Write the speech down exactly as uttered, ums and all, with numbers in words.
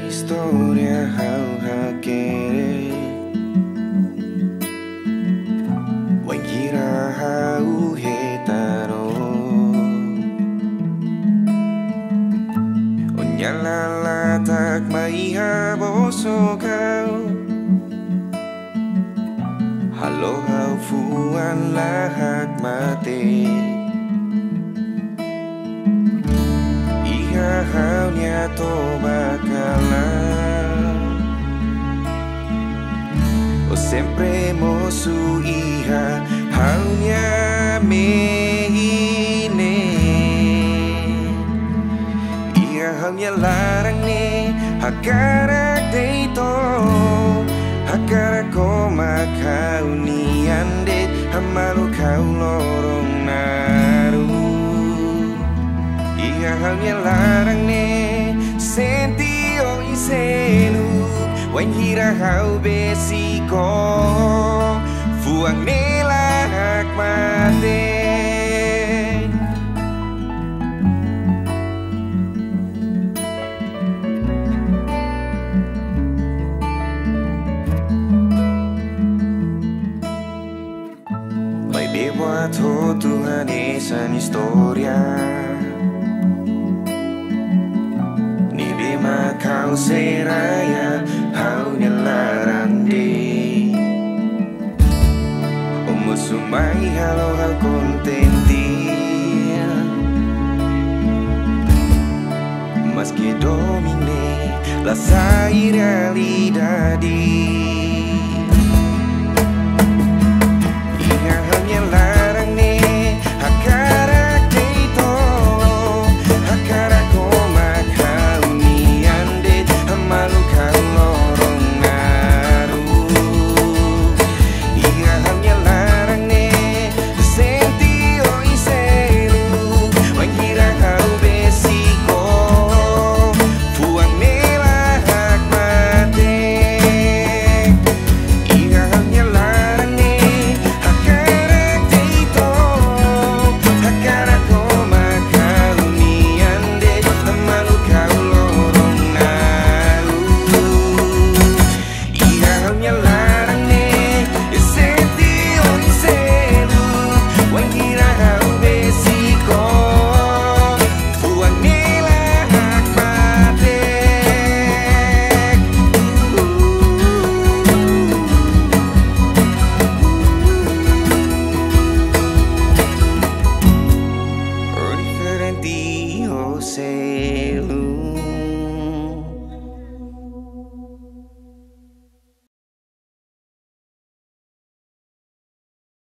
historia hau hakere Wangira hau hetaro Onyalala tak maiha boso kau Halo hau fuan lahak mate Iha hau nyato bakalan O sempre mosu iha hau nya mehine Iha hau nya larang ne hakarak deito Hakarak ko makau niande hamalu kau lorong naru Iha hau nya larang ne senti o isenu Wan hira hau besiko fuang nelak mate Mai bewa to Tuhan esan historia Kau seraya hau nyelarang de Omo sumai halo hau kontentia Meski domine la sai realidade Iha hau nyelarang ne hakarak deito Hakarak malu kau lorong ngaru Iha hanya larang ne senti o iselu Wan hira hau besiko fuang nelak mate Iha hanya larang ne hakarak deito Hakarak ko makau niande malu kau lorong say